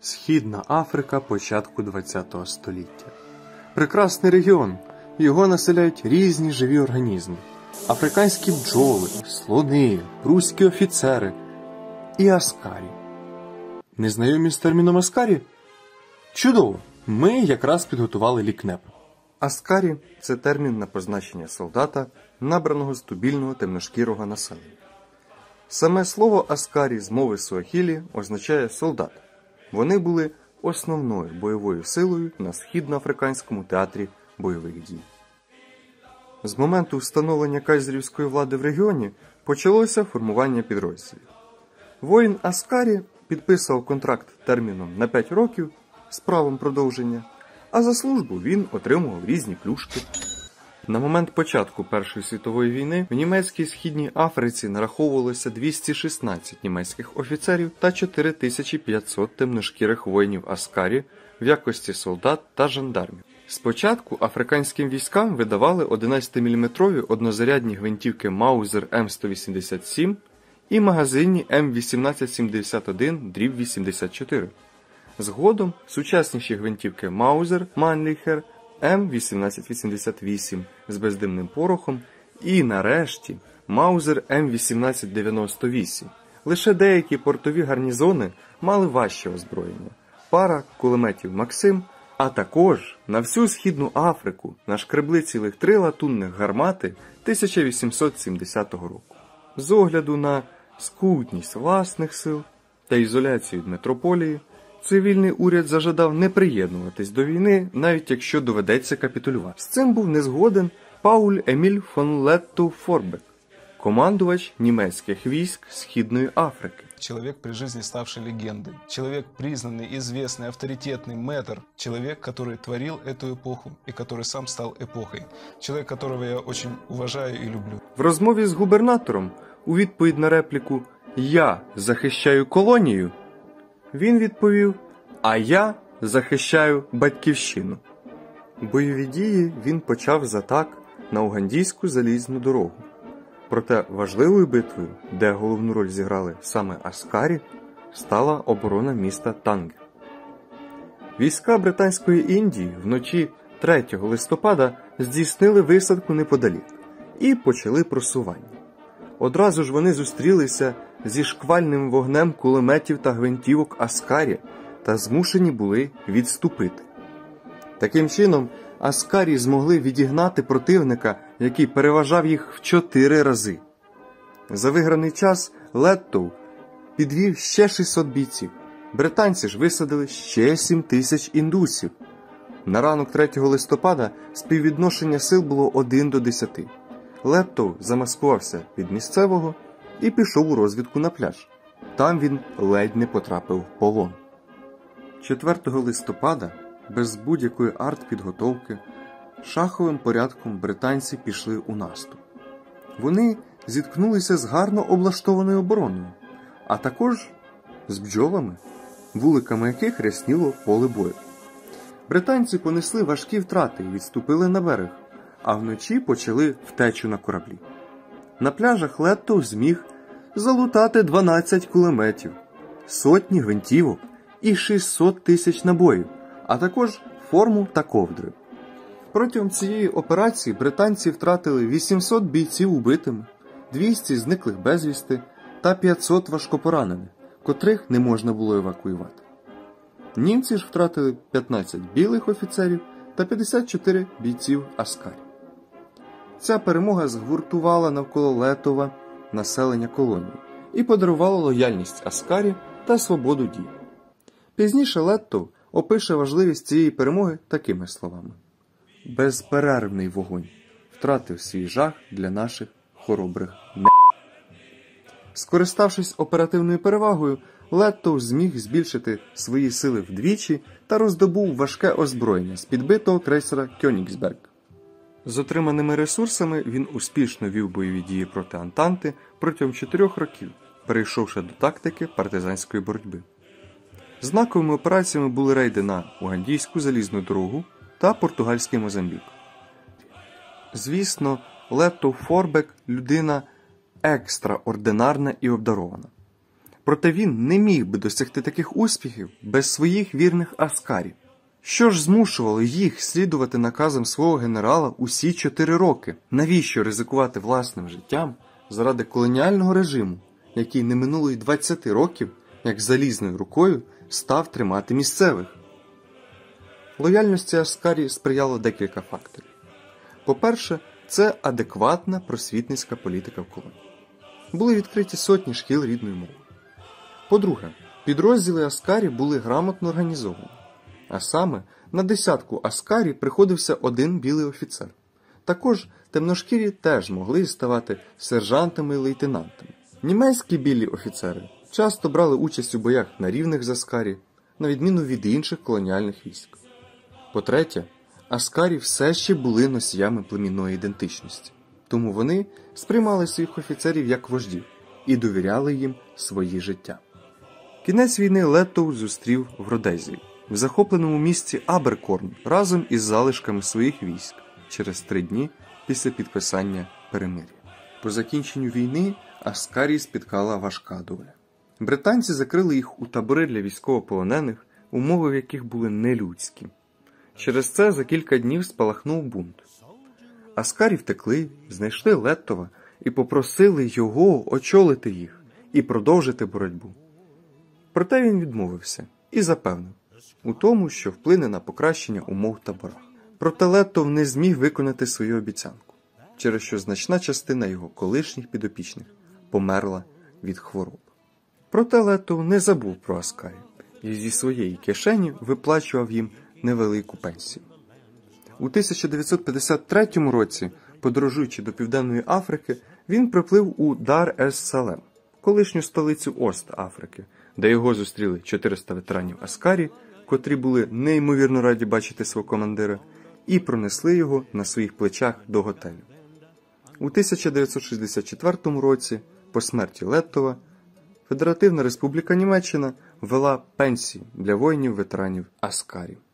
Східна Африка початку ХХ століття. Прекрасний регіон, його населяють різні живі організми. Африканські бджоли, слони, пруські офіцери і аскарі. Незнайомі з терміном аскарі? Чудово! Ми якраз підготували лікнеп. Аскарі – це термін на позначення солдата, набраного з тубільного темношкірого населення. Саме слово аскарі з мови суахілі означає солдат. Вони були основною бойовою силою на східноафриканському театрі бойових дій. З моменту встановлення кайзерівської влади в регіоні почалося формування підрозділів. Воїн Аскарі підписував контракт терміном на 5 років з правом продовження, а за службу він отримував різні плюшки. На момент початку Першої світової війни в німецькій Східній Африці нараховувалося 216 німецьких офіцерів та 4500 темношкірих воїнів Аскарі в якості солдат та жандармів. Спочатку африканським військам видавали 11-мм однозарядні гвинтівки Маузер М187 і магазинні М1871-84. Згодом сучасніші гвинтівки Маузер Манліхер М1888 з бездимним порохом і, нарешті, Маузер М1898. Лише деякі портові гарнізони мали важче озброєння, пара кулеметів Максим, а також на всю Східну Африку нашкребли цілих 3 латунних гармати 1870 року. З огляду на скутність власних сил та ізоляцію від метрополії, цивільний уряд зажадав не приєднуватись до війни, навіть якщо доведеться капітулювати. З цим був не згоден Пауль Еміль фон Леттоу-Форбек, командувач німецьких військ Східної Африки. Человек при жизни ставший легендой. Человек признанный, известный, авторитетный мэтр. Человек, который творил эту эпоху и который сам стал эпохой. Человек, которого я очень уважаю и люблю. В розмові з губернатором у відповідь на репліку «Я захищаю колонію» він відповів «А я захищаю батьківщину». Бойові дії він почав з атак на Угандійську залізну дорогу. Проте важливою битвою, де головну роль зіграли саме Аскарі, стала оборона міста Тангер. Війська Британської Індії вночі 3 листопада здійснили висадку неподалік і почали просування. Одразу ж вони зустрілися зі шквальним вогнем кулеметів та гвинтівок Аскарі та змушені були відступити. Таким чином, Аскарі змогли відігнати противника, який переважав їх в 4 рази. За виграний час Леттоу підвів ще 600 бійців. Британці ж висадили ще 7000 індусів. На ранок 3 листопада співвідношення сил було 1 до 10. Леттоу замаскувався від місцевого і пішов у розвідку на пляж. Там він ледь не потрапив в полон. 4 листопада, без будь-якої артпідготовки, шаховим порядком британці пішли у наступ. Вони зіткнулися з гарно облаштованою обороною, а також з бджолами, вуликами яких рясніло поле бою. Британці понесли важкі втрати і відступили на берег, а вночі почали втечу на кораблі. На пляжах Леттоу зміг залутати 12 кулеметів, сотні гвинтівок і 600 тисяч набоїв, а також форму та ковдри. Протягом цієї операції британці втратили 800 бійців убитими, 200 зниклих безвісти та 500 важкопоранених, котрих не можна було евакуювати. Німці ж втратили 15 білих офіцерів та 54 бійців Аскарі. Ця перемога згуртувала навколо Леттова населення колонії і подарувала лояльність Аскарі та свободу дій. Пізніше Леттоу опише важливість цієї перемоги такими словами. «Безперервний вогонь втратив свій жах для наших хоробрих не...». Скориставшись оперативною перевагою, Леттоу зміг збільшити свої сили вдвічі та роздобув важке озброєння з підбитого крейсера «Кьонігсберг». З отриманими ресурсами він успішно вів бойові дії проти Антанти протягом 4 років, перейшовши до тактики партизанської боротьби. Знаковими операціями були рейди на Угандійську залізну дорогу та португальський Мозамбік. Звісно, Леттоу-Форбек – людина екстраординарна і обдарована. Проте він не міг би досягти таких успіхів без своїх вірних аскарів. Що ж змушувало їх слідувати наказам свого генерала усі 4 роки? Навіщо ризикувати власним життям заради колоніального режиму, який не минуло й 20 років, як залізною рукою став тримати місцевих? Лояльності аскарі сприяло декілька факторів. По-перше, це адекватна просвітницька політика в колонії. Були відкриті сотні шкіл рідної мови. По-друге, підрозділи аскарі були грамотно організовані. А саме, на десятку аскарі приходився один білий офіцер. Також темношкірі теж могли ставати сержантами і лейтенантами. Німецькі білі офіцери часто брали участь у боях на рівних з аскарі, на відміну від інших колоніальних військ. По-третє, аскарі все ще були носіями племінної ідентичності, тому вони сприймали своїх офіцерів як вождів і довіряли їм свої життя. Кінець війни Леттоу зустрів в Родезії, в захопленому місті Аберкорн разом із залишками своїх військ через 3 дні після підписання перемир'я. По закінченню війни аскарі спіткала важка доля. Британці закрили їх у табори для військовополонених, умови в яких були нелюдські. Через це за кілька днів спалахнув бунт. Аскарі втекли, знайшли Леттова і попросили його очолити їх і продовжити боротьбу. Проте він відмовився і запевнив у тому, що вплине на покращення умов в таборах. Проте Леттов не зміг виконати свою обіцянку, через що значна частина його колишніх підопічних померла від хвороб. Проте Леттов не забув про аскарів і зі своєї кишені виплачував їм невелику пенсію. У 1953 році, подорожуючи до Південної Африки, він приплив у Дар-ес-Салем, колишню столицю Ост-Африки, де його зустріли 400 ветеранів аскарі, котрі були неймовірно раді бачити свого командира, і пронесли його на своїх плечах до готелю. У 1964 році, по смерті Леттова, Федеративна Республіка Німеччина ввела пенсії для воїнів-ветеранів аскарів.